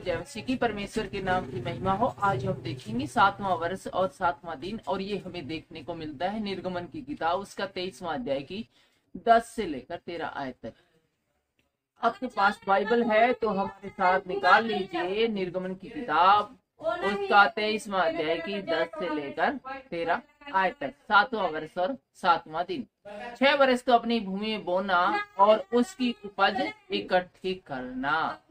जय मसीह की परमेश्वर के नाम की महिमा हो। आज हम देखेंगे 7वां वर्ष और 7वां दिन, और ये हमें देखने को मिलता है निर्गमन की किताब उसका 23वां अध्याय की 10 से लेकर 13 आयत तक। आपके पास बाइबल है तो हमारे साथ निकाल लीजिए निर्गमन की किताब उसका 23वां अध्याय की 10 से लेकर 13 आयत तक। 7वां वर्ष और 7वां दिन। 6 वर्ष तो अपनी भूमि में बोना और उसकी उपज इकट्ठी करना।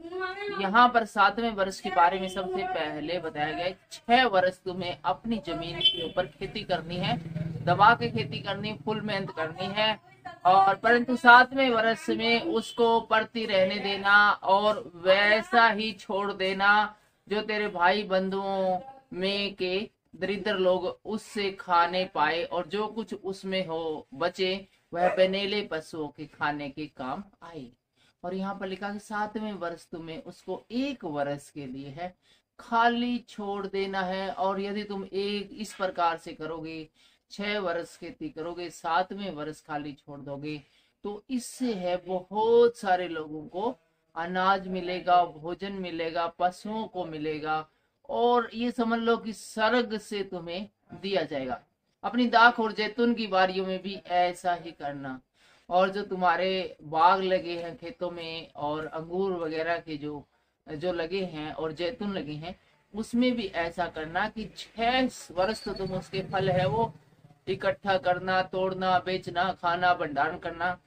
यहाँ पर 7वें वर्ष के बारे में सबसे पहले बताया गया 6 वर्ष तुम्हें अपनी जमीन के ऊपर खेती करनी है, दबा के खेती करनी, फुल मेहनत करनी है, और परंतु 7वें वर्ष में उसको पड़ती रहने देना और वैसा ही छोड़ देना जो तेरे भाई बंधुओं में के दरिद्र लोग उससे खाने पाए, और जो कुछ उसमें हो बचे वह बनेले पशुओं के खाने के काम आए। और यहाँ पर लिखा कि 7वें वर्ष तुम्हें उसको 1 वर्ष के लिए है खाली छोड़ देना है। और यदि तुम एक इस प्रकार से करोगे, 6 वर्ष खेती करोगे, 7वें वर्ष खाली छोड़ दोगे, तो इससे है बहुत सारे लोगों को अनाज मिलेगा, भोजन मिलेगा, पशुओं को मिलेगा, और ये समझ लो कि स्वर्ग से तुम्हें दिया जाएगा। अपनी दाख और जैतून की बारियों में भी ऐसा ही करना, और जो तुम्हारे बाग लगे हैं खेतों में और अंगूर वगैरह के जो लगे हैं और जैतून लगे हैं उसमें भी ऐसा करना कि 6 वर्ष तो तुम उसके फल है वो इकट्ठा करना, तोड़ना, बेचना, खाना, भंडारण करना।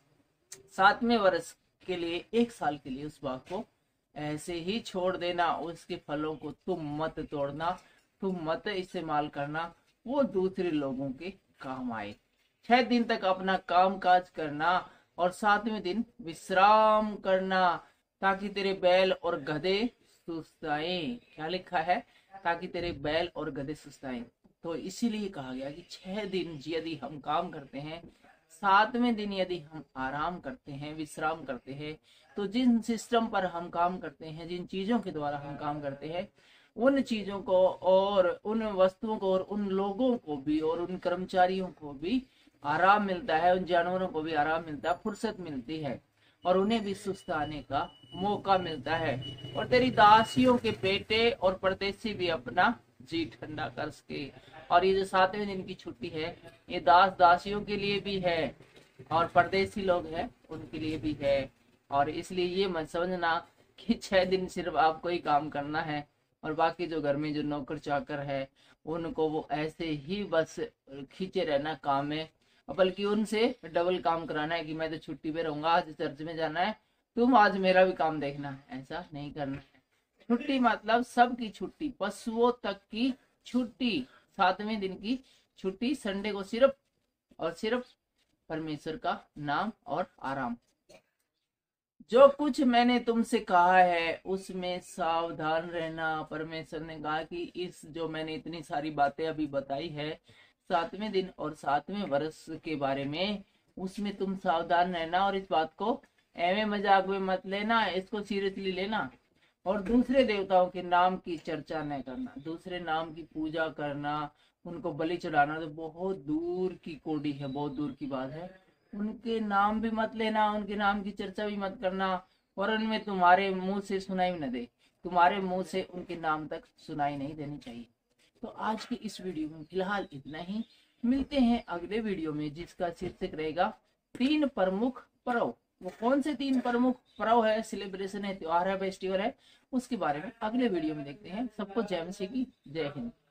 7वें वर्ष के लिए 1 साल के लिए उस बाग को ऐसे ही छोड़ देना। उसके फलों को तुम मत तोड़ना, तुम मत इस्तेमाल करना, वो दूसरे लोगों के काम आए। 6 दिन तक अपना काम काज करना और 7वें दिन विश्राम करना, ताकि तेरे बैल और गधे सुस्ताएं। क्या लिखा है? ताकि तेरे बैल और गधे सुस्ताएं। तो इसीलिए कहा गया कि 6 दिन यदि हम काम करते हैं, 7वें दिन यदि हम आराम करते हैं, विश्राम करते हैं, तो जिन सिस्टम पर हम काम करते हैं, जिन चीजों के द्वारा हम काम करते हैं, उन चीजों को और उन वस्तुओं को और उन लोगों को भी और उन कर्मचारियों को भी आराम मिलता है, उन जानवरों को भी आराम मिलता है, फुर्सत मिलती है, और उन्हें भी सुस्ताने का मौका मिलता है। और तेरी दासियों के बेटे और परदेसी भी अपना जी ठंडा कर सके। और ये जो 7वें दिन की छुट्टी है, ये दासियों के लिए भी है और परदेसी लोग हैं उनके लिए भी है। और इसलिए ये मत समझना कि 6 दिन सिर्फ आपको ही काम करना है और बाकी जो घर में जो नौकर चाकर है उनको वो ऐसे ही बस खींचे रहना काम में, बल्कि उनसे डबल काम कराना है कि मैं तो छुट्टी पे रहूंगा, आज चर्च में जाना है, तुम आज मेरा भी काम देखना है। ऐसा नहीं करना है। छुट्टी मतलब सबकी छुट्टी, पशुओं तक की छुट्टी, 7वें दिन की छुट्टी, संडे को सिर्फ और सिर्फ परमेश्वर का नाम और आराम। जो कुछ मैंने तुमसे कहा है उसमें सावधान रहना। परमेश्वर ने कहा कि इस जो मैंने इतनी सारी बातें अभी बताई है 7वें दिन और 7वें वर्ष के बारे में, उसमें तुम सावधान रहना और इस बात को एवं मजाक में मत लेना, इसको सीरियसली लेना। और दूसरे देवताओं के नाम की चर्चा न करना, दूसरे नाम की पूजा करना, उनको बलि चढ़ाना तो बहुत दूर की कोडी है, बहुत दूर की बात है। उनके नाम भी मत लेना, उनके नाम की चर्चा भी मत करना, और उनमें तुम्हारे मुंह से सुनाई न दे, तुम्हारे मुंह से उनके नाम तक सुनाई नहीं देनी चाहिए। तो आज की इस वीडियो में फिलहाल इतना ही। मिलते हैं अगले वीडियो में जिसका शीर्षक रहेगा 3 प्रमुख पर्व। वो कौन से 3 प्रमुख पर्व है, सेलिब्रेशन है, त्योहार है, फेस्टिवल है, उसके बारे में अगले वीडियो में देखते हैं। सबको जय मसीह की जय हिंद।